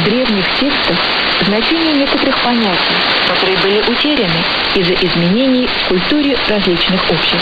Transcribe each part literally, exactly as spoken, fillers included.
древних текстах значение некоторых понятий, которые были утеряны из-за изменений в культуре различных обществ.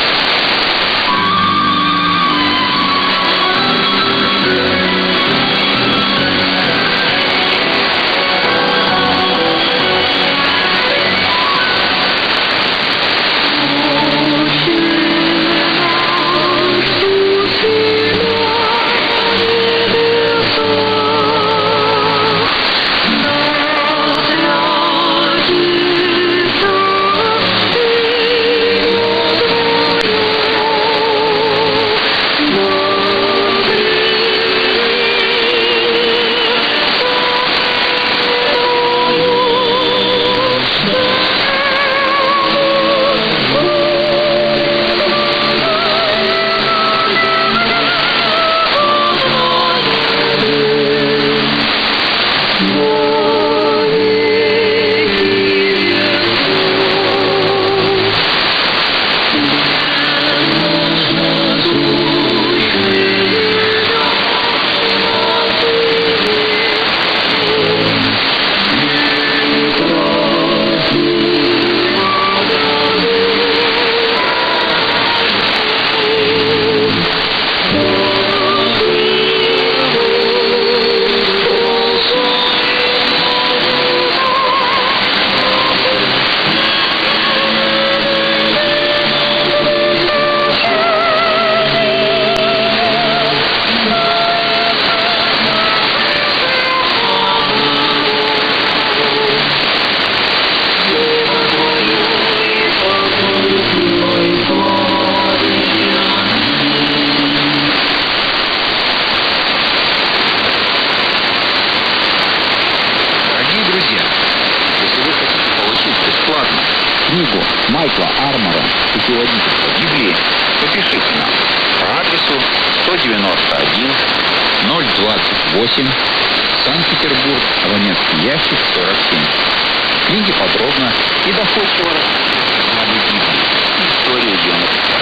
Книгу Майкла Армора «Путеводитель по Библии» напишите нам по адресу сто девяносто один ноль двадцать восемь, Санкт-Петербург, абонентский ящик сорок семь. В книге подробно и доходчиво рассказаны Библии и историю ее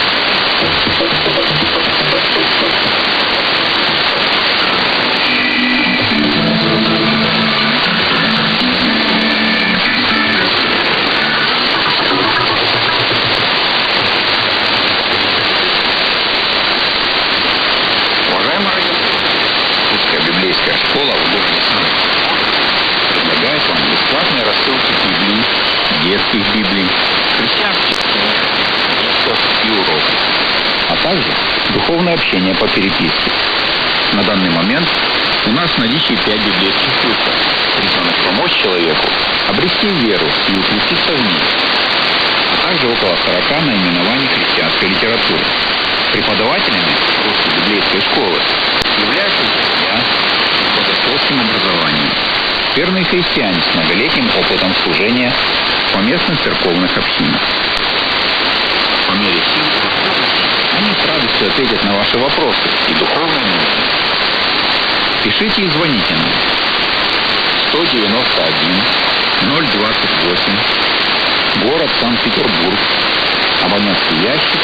написания. Библейская школа в городе Санкт-Петербург предлагает вам бесплатные рассылки Библии, детских Библий, христианских книг и уроков, а также духовное общение по переписке. На данный момент у нас в наличии пять библейских курсов, призванных помочь человеку обрести веру и укрепиться в ней, а также около сорока наименований христианской литературы. Преподавателями русской библейской школы являются друзья с богословским образованием, верные христиане с многолетним опытом служения в поместных церковных общинах. По мере сил и возможностей они с радостью ответят на ваши вопросы и духовные нужды. Пишите и звоните нам. сто девяносто один ноль двадцать восемь, город Санкт-Петербург, абонентский ящик,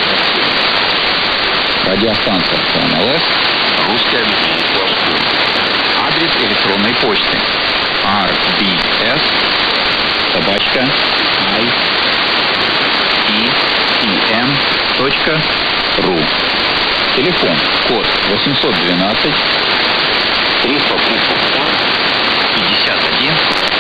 радиостанция СНЛС, русская библейская школа. Адрес электронной почты ар би эс собачка ай ти ти эм точка ру. Телефон код восемьсот двенадцать триста тридцать семь пятьдесят один.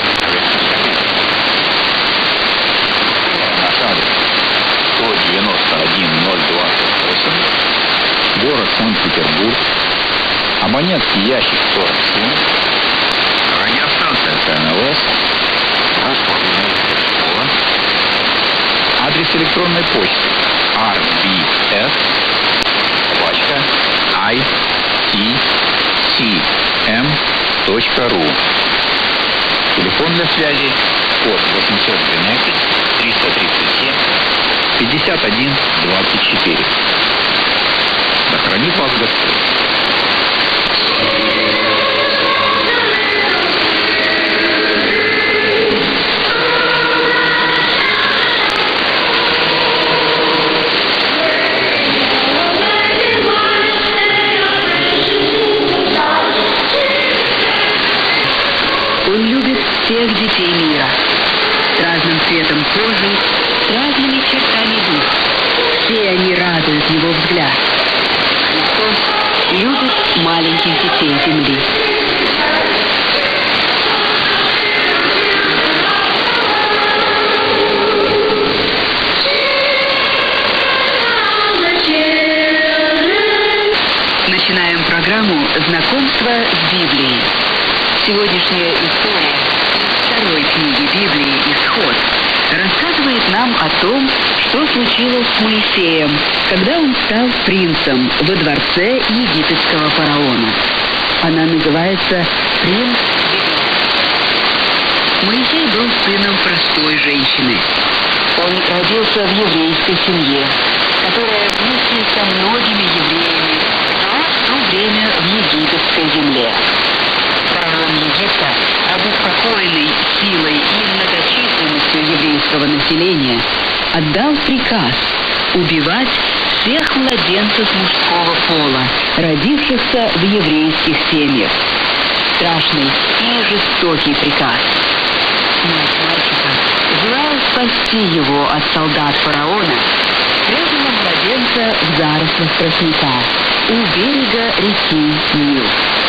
Наш адрес сто девяносто один ноль двадцать восемь, город Санкт-Петербург, абонентский ящик сорок семь, радиостанция СНЛС, русская библейская школа, адрес электронной почты ар би эс собачка ай ти ти эм точка ру. Телефон для связи код восемьсот двенадцать триста тридцать семь пятьдесят один двадцать четыре. Да хранит вас Господь. Он любит всех детей мира, с разным цветом кожи, с разными чертами дух. Все они радуют его взгляд. Христос любит маленьких детей земли. Начинаем программу «Знакомство с Библией». Сегодняшняя история из второй книги Библии «Исход» рассказывает нам о том, что случилось с Моисеем, когда он стал принцем во дворце египетского фараона. Она называется «Принц Вавилона». Моисей был сыном простой женщины. Он родился в еврейской семье, которая вместе со многими евреями жила в то время в египетской земле. Фараон Египта, обеспокоенный силой и многочисленностью еврейского населения, отдал приказ убивать всех младенцев мужского пола, родившихся в еврейских семьях. Страшный и жестокий приказ. Мать мальчика, желая спасти его от солдат фараона, спрятала младенца в зарослях тростника у берега реки Нил.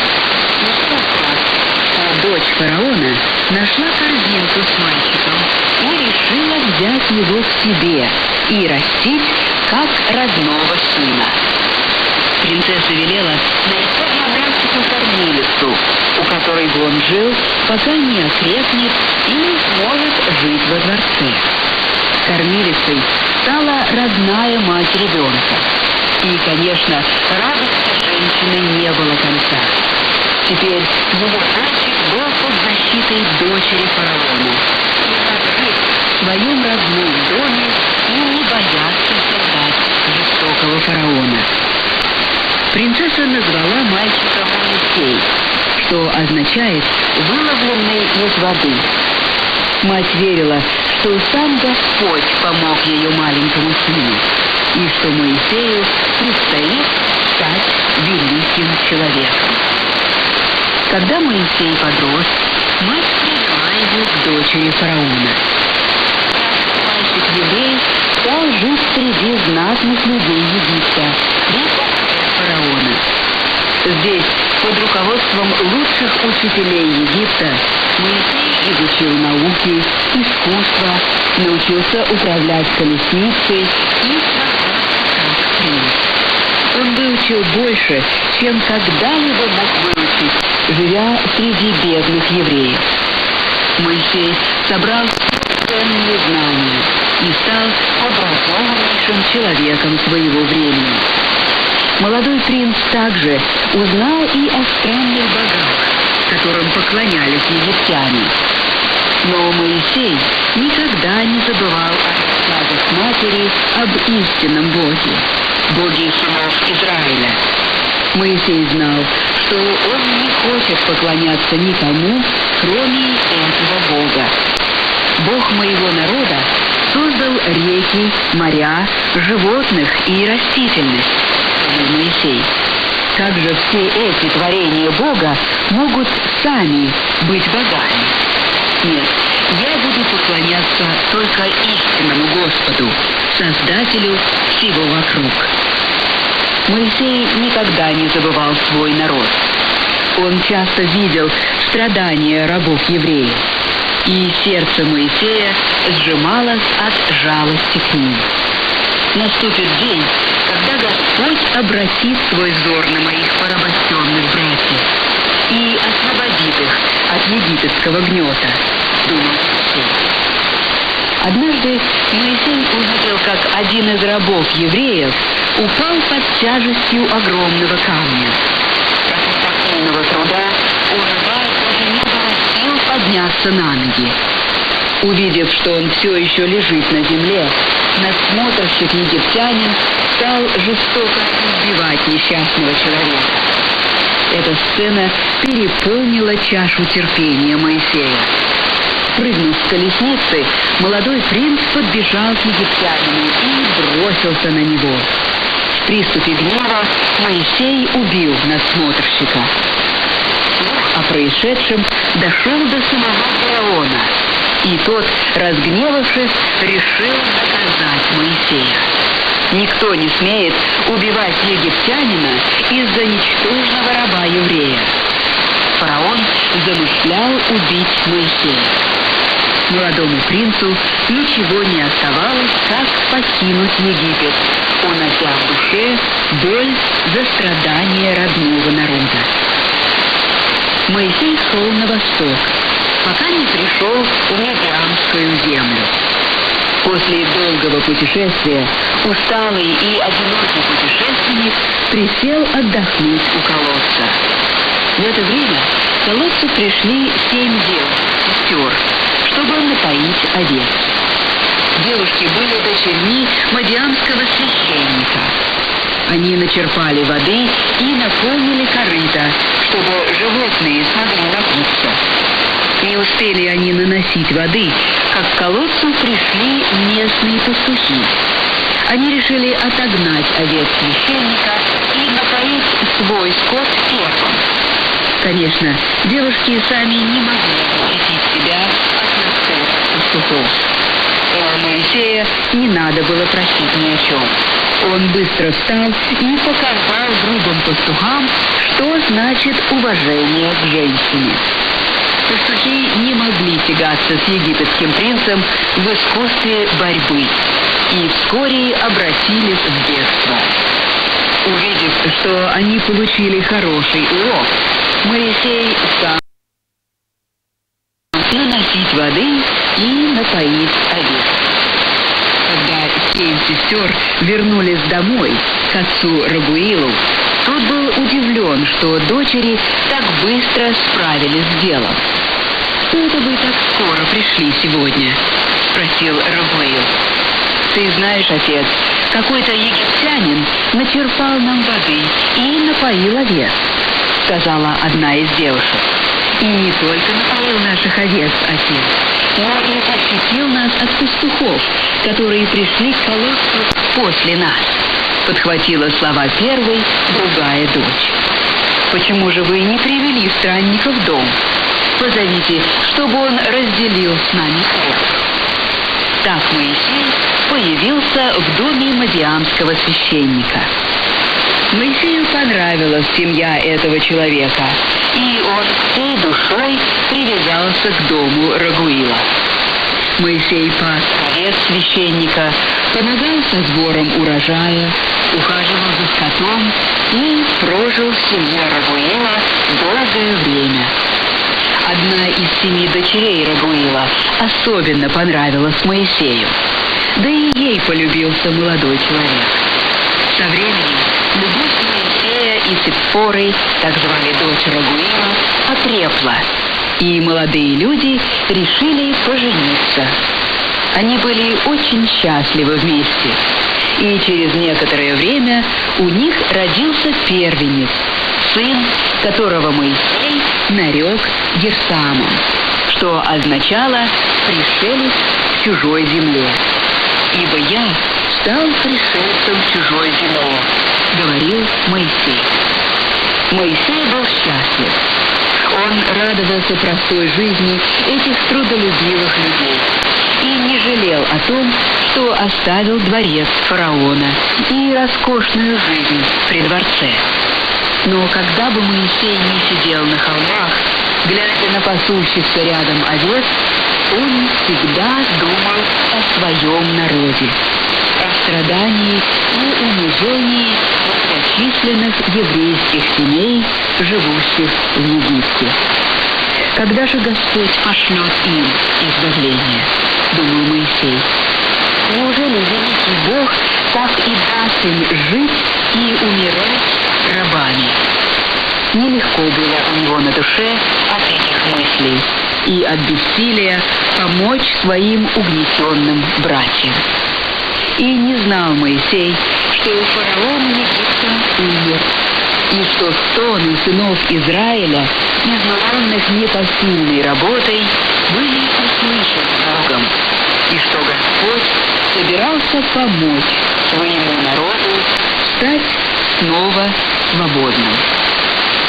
Дочь фараона нашла корзинку с мальчиком и решила взять его к себе и растить как родного сына. Принцесса велела найти братику-кормилицу, у которой бы он жил, пока не окрепнет и не сможет жить во дворце. Кормилицей стала родная мать ребенка. И, конечно, радости женщины не было конца. Теперь его мальчик был под защитой дочери фараона и мог жить в своем родном доме и не бояться солдат жестокого фараона. Принцесса назвала мальчика Моисей, что означает «выловленный из воды». Мать верила, что сам Господь помог ее маленькому сыну, и что Моисею предстоит стать великим человеком. Когда Моисей подрос, мать привела его к дочери фараона. Мальчик-еврей стал жить среди знатных людей Египта, при фараона. Здесь, под руководством лучших учителей Египта, Моисей изучил науки, искусство, научился управлять колесницей и как принц. Он выучил больше, чем когда-либо мог выучить, живя среди бедных евреев. Моисей собрал ценные знания и стал образованнейшим человеком своего времени. Молодой принц также узнал и о странных богах, которым поклонялись египтяне. Но Моисей никогда не забывал о рассказах матери об истинном Боге, Боге сынов Израиля. Моисей знал, что он не хочет поклоняться никому, кроме этого Бога. Бог моего народа создал реки, моря, животных и растительность, сказал Моисей. Как же все эти творения Бога могут сами быть богами? Нет, я буду поклоняться только истинному Господу, Создателю всего вокруг. Моисей никогда не забывал свой народ. Он часто видел страдания рабов-евреев, и сердце Моисея сжималось от жалости к ним. Наступит день, когда Господь обратит свой взор на моих порабощенных братьев и освободит их от египетского гнета, думал Моисей. Однажды Моисей увидел, как один из рабов евреев упал под тяжестью огромного камня. После спокойного труда у раба уже не было сил подняться на ноги. Увидев, что он все еще лежит на земле, надсмотрщик египтянин стал жестоко избивать несчастного человека. Эта сцена переполнила чашу терпения Моисея. Прыгнув с колесницы, молодой принц подбежал к египтянину и бросился на него. В приступе гнева Моисей убил надсмотрщика. Слух о происшедшем дошел до самого фараона, и тот, разгневавшись, решил наказать Моисея. Никто не смеет убивать египтянина из-за ничтожного раба-еврея. Фараон замышлял убить Моисея. Молодому принцу ничего не оставалось, как покинуть Египет, унося в душе боль за страдания родного народа. Моисей шел на восток, пока не пришел в Медиамскую землю. После долгого путешествия усталый и одинокий путешественник присел отдохнуть у колодца. В это время к колодцу пришли семь дев, сестер, чтобы напоить овец. Девушки были дочерьми мадиамского священника. Они начерпали воды и наполнили корыто, чтобы животные смогли напиться. Не успели они наносить воды, как к колодцу пришли местные пастухи. Они решили отогнать овец священника и напоить свой скот первым. Конечно, девушки сами не могли защитить себя от настырных пастухов. Но Моисея не надо было просить ни о чем. Он быстро встал и показал грубым пастухам, что значит уважение к женщине. Пастухи не могли тягаться с египетским принцем в искусстве борьбы и вскоре обратились в бегство. Увидев, что они получили хороший урок, Моисей стал наносить воды и напоить овец. Когда семь сестер вернулись домой к отцу Рагуилу, тот был удивлен, что дочери так быстро справились с делом. «Откуда вы так скоро пришли сегодня?» — спросил Рагуил. «Ты знаешь, отец, какой-то египтянин начерпал нам воды и напоил овец», — сказала одна из девушек. «И не только напоил наших овец, отец, но и защитил нас от пастухов, которые пришли к колодцу после нас», — подхватила слова первой другая дочь. «Почему же вы не привели странника в дом? Позовите, чтобы он разделил с нами хлеб». Так Моисей появился в доме мадиамского священника. Моисею понравилась семья этого человека, и он всей душой привязался к дому Рагуила. Моисей пас овец священника, помогал со сбором урожая, ухаживал за скотом и прожил в семье Рагуила долгое время. Одна из семи дочерей Рагуила особенно понравилась Моисею, да и ей полюбился молодой человек. Со временем любовь Моисея и Ципфоры, так звали дочь Рагуила, окрепла, и молодые люди решили пожениться. Они были очень счастливы вместе, и через некоторое время у них родился первенец, сын, которого Моисей нарек Герсамом, что означало «пришелец в чужой земле». «Ибо я стал пришельцем в чужой земле», — говорил Моисей. Моисей был счастлив. Он радовался простой жизни этих трудолюбивых людей и не жалел о том, что оставил дворец фараона и роскошную жизнь при дворце. Но когда бы Моисей не сидел на холмах, глядя на пасущихся рядом овец, он всегда думал о своем народе, о страдании и унижении многочисленных еврейских семей, живущих в Египте. Когда же Господь пошлет им избавление, думал Моисей? Неужели великий Бог так и даст им жить и умирать рабами? Нелегко было у него на душе от этих мыслей и от бессилия помочь своим угнетенным братьям. И не знал Моисей, что фараон Египта умер, и что стоны сынов Израиля, изморенных непосильной работой, были услышаны Богом, и что Господь собирался помочь своему народу стать снова свободным.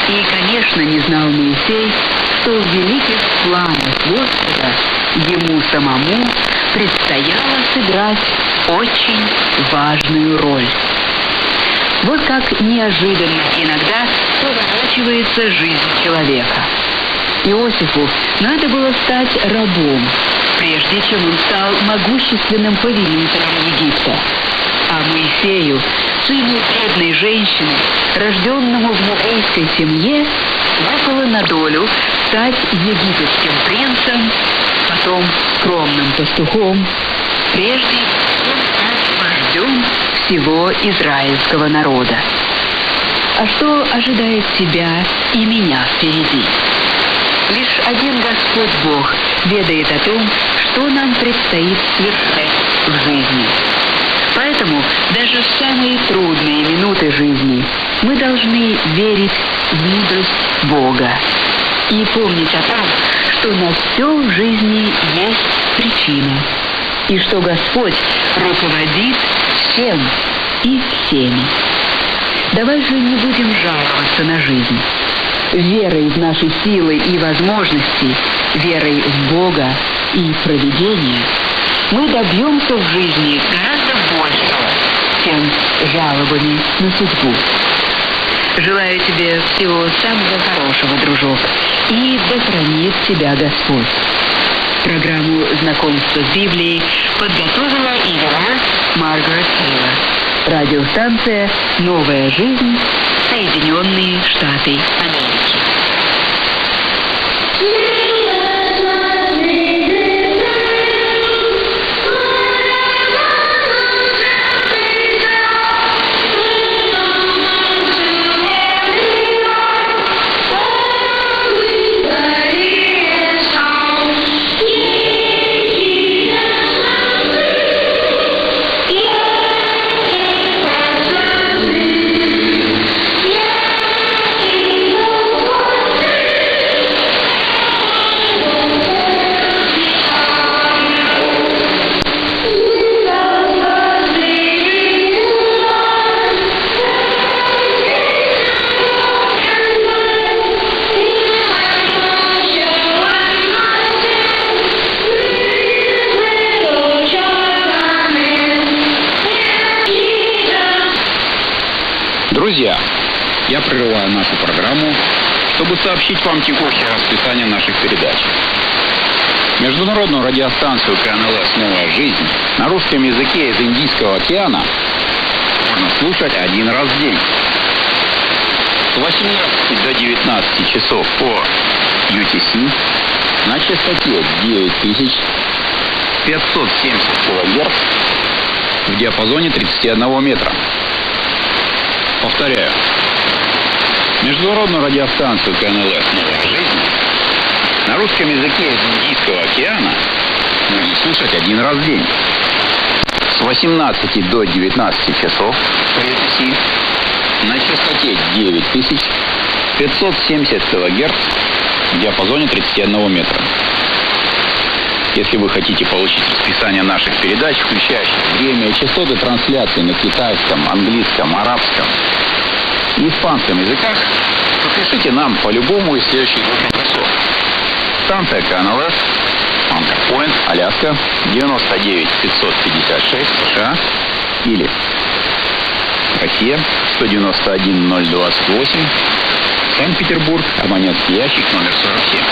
И, конечно, не знал Моисей, что в великих планах Господа ему самому предстояло сыграть очень важную роль. Вот как неожиданно иногда поворачивается жизнь человека. Иосифу надо было стать рабом, прежде чем он стал могущественным повелителем Египта. А Моисею, сыну бедной женщины, рожденному в еврейской семье, выпало на долю стать египетским принцем, потом скромным пастухом, прежде чем стать вождем всего израильского народа. А что ожидает тебя и меня впереди? Лишь один Господь Бог ведает о том, что нам предстоит совершать в жизни. Поэтому даже в самые трудные минуты жизни мы должны верить в мудрость Бога и помнить о том, что на все в жизни есть причина, и что Господь руководит всем и всеми. Давай же не будем жаловаться на жизнь. Верой в наши силы и возможности, верой в Бога и провидение, мы добьемся в жизни гораздо большего, чем жалобами на судьбу. Желаю тебе всего самого хорошего, дружок, и да хранит тебя Господь. Программу «Знакомство с Библией» подготовила и вела Маргарет Тейлор. Радиостанция «Новая жизнь», Соединенные Штаты Америки. Друзья, я прерываю нашу программу, чтобы сообщить вам текущее расписание наших передач. Международную радиостанцию ка эн эл эс «Новая жизнь» на русском языке из Индийского океана можно слушать один раз в день. С восемнадцати до девятнадцати часов по ю ти си на частоте девять тысяч пятьсот семьдесят килогерц в диапазоне тридцати одного метра. Повторяю, международную радиостанцию ка эн эл эс «Новая жизнь» на русском языке из Индийского океана можно слушать один раз в день. С восемнадцати до девятнадцати часов по ю ти си на частоте девять тысяч пятьсот семьдесят килогерц в диапазоне тридцати одного метра. Если вы хотите получить расписание наших передач, включающих время и частоты трансляции на китайском, английском, арабском и испанском языках, то пишите нам по любому из следующих двух адресов. Станция ка эн эл эс, Anchor Point, Аляска, девяносто девять пятьсот пятьдесят шесть, США, или Россия, сто девяносто один ноль двадцать восемь, Санкт-Петербург, абонентский ящик номер сорок семь.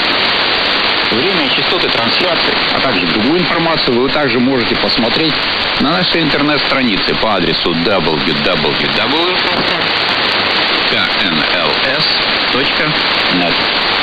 Время и частоты трансляции, а также другую информацию вы также можете посмотреть на нашей интернет-странице по адресу дабл ю дабл ю дабл ю точка ка эн эл эс точка нет.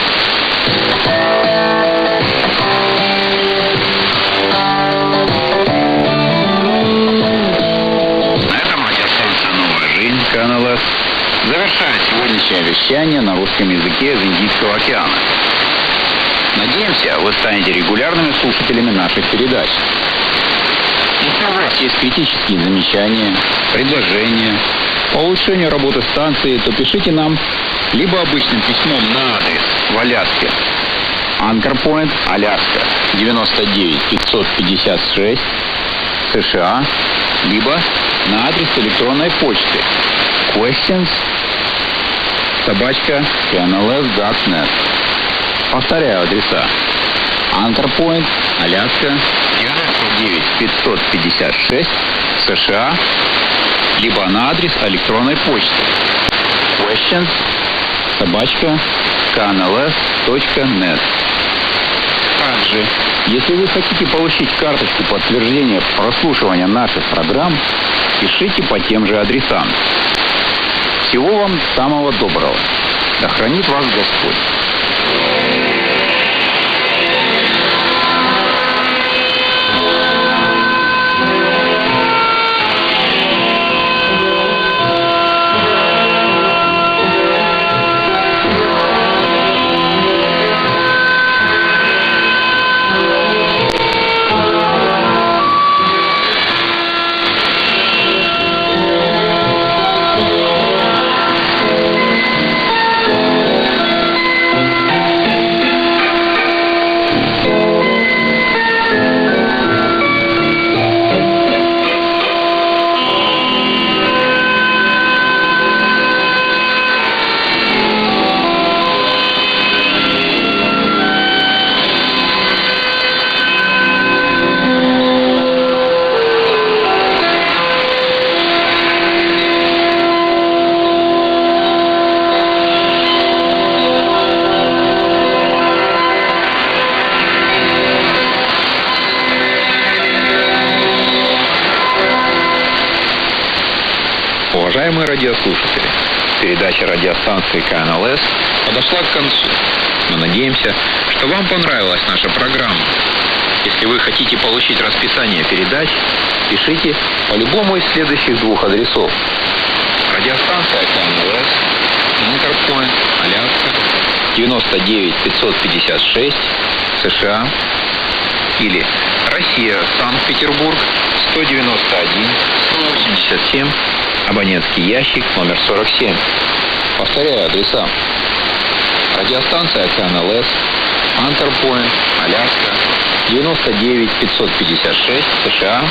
На этом радиостанция «Новая жизнь» ка эн эл эс завершает сегодняшнее вещание на русском языке из Индийского океана. Надеемся, вы станете регулярными слушателями наших передач. Если у вас есть критические замечания, предложения по улучшению работы станции, то пишите нам либо обычным письмом на адрес в Аляске, Anchor Point, Аляска, девяносто девять пятьсот пятьдесят шесть, США, либо на адрес электронной почты questions собачка кей эн эл эс точка нет. Повторяю адреса. Anchor Point, Аляска, девяносто девять пятьсот пятьдесят шесть, США, либо на адрес электронной почты questions собачка кей эн эл эс точка нет. Также, если вы хотите получить карточку подтверждения прослушивания наших программ, пишите по тем же адресам. Всего вам самого доброго. Да хранит вас Господь. Уважаемые радиослушатели, передача радиостанции кей эн эл эс подошла к концу. Мы надеемся, что вам понравилась наша программа. Если вы хотите получить расписание передач, пишите по любому из следующих двух адресов. Радиостанция кей эн эл эс, Anchor Point, Аляска, девяносто девять пятьсот пятьдесят шесть, США, или Россия, Санкт-Петербург, сто девяносто один сто восемьдесят семь, абонентский ящик номер сорок семь. Повторяю адреса. Радиостанция кей эн эл эс, Anchor Point, Аляска, девяносто девять пятьсот пятьдесят шесть, США,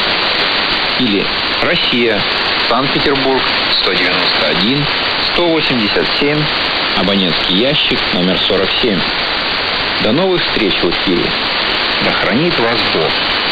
или Россия, Санкт-Петербург, сто девяносто один сто восемьдесят семь, абонентский ящик номер сорок семь. До новых встреч в эфире. Да хранит вас Бог.